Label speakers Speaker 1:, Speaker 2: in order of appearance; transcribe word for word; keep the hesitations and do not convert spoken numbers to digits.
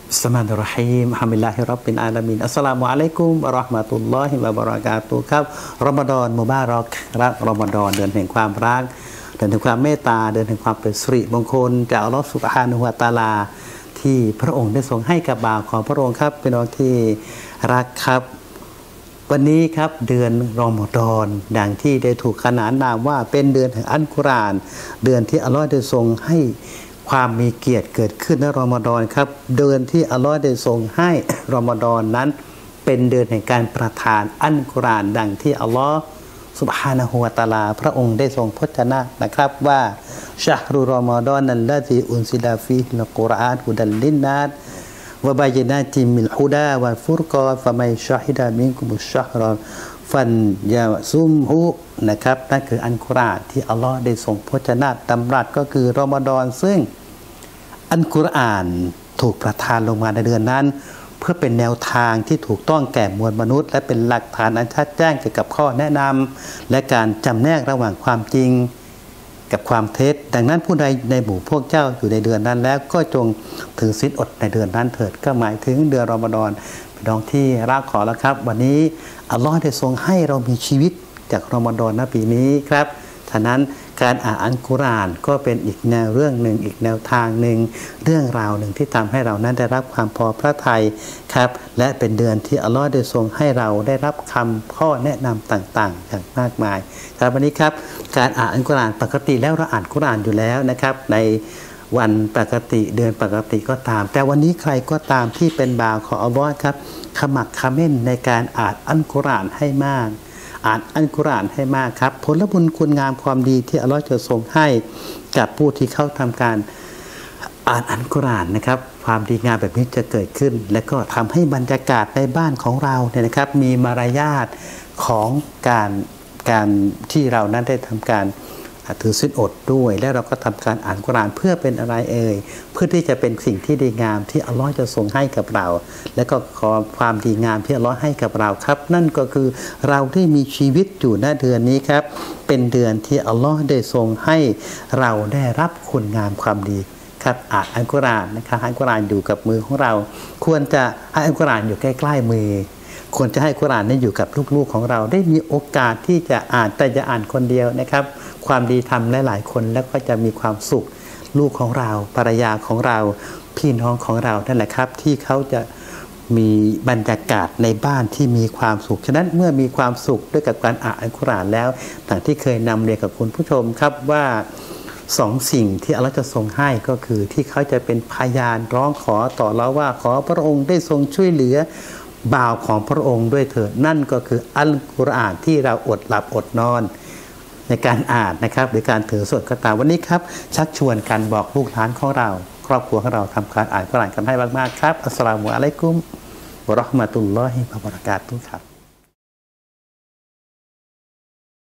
Speaker 1: สมานรฮีมฮามิลลาฮิรับบินอาลามินอัสสลามุอะลัยกุมวะเราะห์มะตุลลอฮิวะบะเราะกาตุฮ์ครับรอมฎอนมุบารอกรับรอมฎอนเดือนแห่งความรักเดือนแห่งความเมตตาเดือนแห่งความเป็นสิริมงคลจากอัลลอฮฺซุบฮานะฮูวะตะอาลาที่พระองค์ได้ทรงให้กับบ่าวของพระองค์ครับเป็นน้องที่รักครับวันนี้ครับเดือนรอมฎอนดังที่ได้ถูกขนานนามว่าเป็นเดือนแห่งอัลกุรอานเดือนที่อัลลอฮฺได้ทรงให้ความมีเกียรติเกิดขึ้นในรอมฎอนครับเดือนที่อัลลอฮฺได้ทรงให้รอมฎอนนั้นเป็นเดือนแห่งการประทานอัลกุรอานดังที่อัลลอฮฺซุบฮานะฮูวะตะอาลาพระองค์ได้ทรงพจนานะครับว่าชะฮรุรอมฎอนนัลลซีอุนซิลาฟีฮิลกุรอานฮุดัลลินนัสวะบายินาติมิลฮุดาวัลฟุรกานฟะมัยชะฮิดะมินกุมุชชะฮรฟันยาซุมฮุนะครับนั่นคืออัลกุรอานที่อัลลอฮ์ได้ทรงพจนาตำรัสก็คือรอมฎอนซึ่งอัลกุรอานถูกประทานลงมาในเดือนนั้นเพื่อเป็นแนวทางที่ถูกต้องแก่มวลมนุษย์และเป็นหลักฐานอันชัดแจ้งเกี่ยวกับข้อแนะนำและการจำแนกระหว่างความจริงกับความเท็จดังนั้นผู้ใดในหมู่พวกเจ้าอยู่ในเดือนนั้นแล้วก็จงถือศีลอดในเดือนนั้นเถิดก็หมายถึงเดือนรอมฎอนพี่น้องที่รักขอแล้วครับวันนี้อัลลอฮ์ได้ทรงให้เรามีชีวิตจากรอมฎอนในปีนี้ครับฉะนั้นการอ่านอัลกุรอานก็เป็นอีกแนวเรื่องหนึ่งอีกแนวทางหนึ่งเรื่องราวหนึ่งที่ทำให้เรานั้นได้รับความพอพระทัยครับและเป็นเดือนที่อัลลอฮ์ได้ทรงให้เราได้รับคำข้อแนะนำต่างๆอย่างมากมายครับวันนี้ครับการอ่านอัลกุรอานปกติแล้วเราอ่านกุรอานอยู่แล้วนะครับในวันปกติเดือนปกติก็ตามแต่วันนี้ใครก็ตามที่เป็นบ่าวของอัลลอฮ์ครับขมักเขม้นในการอ่านอัลกุรอานให้มากอ่านอัลกุรอานให้มากครับผลบุญคุณงามความดีที่อัลลอฮ์จะทรงให้กับผู้ที่เขาทำการอ่านอัลกุรอานนะครับความดีงามแบบนี้จะเกิดขึ้นและก็ทำให้บรรยากาศในบ้านของเราเนี่ยนะครับมีมารยาทของการการที่เรานั้นได้ทำการถือศีลอดด้วยและเราก็ทำการอ่านกุรอานเพื่อเป็นอะไรเอ่ยเพื่อที่จะเป็นสิ่งที่ดีงามที่อัลลอฮ์จะทรงให้กับเราและก็ขอความดีงามที่อัลลอฮ์ให้กับเราครับนั่นก็คือเราได้มีชีวิตอยู่ในเดือนนี้ครับเป็นเดือนที่อัลลอฮ์ได้ทรงให้เราได้รับคุณงามความดีครับอ่านอัลกุรอานนะครับอัลกุรอานอยู่กับมือของเราควรจะให้อัลกุรอานอยู่ใกล้ๆมือควรจะให้กุรอานนี้อยู่กับลูกๆของเราได้มีโอกาสที่จะอ่านแต่จะอ่านคนเดียวนะครับความดีทำหลายๆคนแล้วก็จะมีความสุขลูกของเราภรรยาของเราพี่น้องของเรานั่นแหละครับที่เขาจะมีบรรยากาศในบ้านที่มีความสุขฉะนั้นเมื่อมีความสุขด้วยกับการอ่านอัลกุรอานแล้วต่างที่เคยนำเรียนกับคุณผู้ชมครับว่าสองสิ่งที่อัลลอฮ์จะทรงให้ก็คือที่เขาจะเป็นพยานร้องขอต่อเราว่าขอพระองค์ได้ทรงช่วยเหลือบ่าวของพระองค์ด้วยเถิดนั่นก็คืออัลกุรอานที่เราอดหลับอดนอนในการอ่านนะครับหรือการถือสวดก็ตามวันนี้ครับชักชวนกันบอกลูกหลานของเราครอบครัวของเราทำการอ่านกุรอานกันให้มากๆครับอัสสลามุอะลัยกุมวะเราะห์มะตุลลอฮิวะบะเราะกาตุฮ์ครับ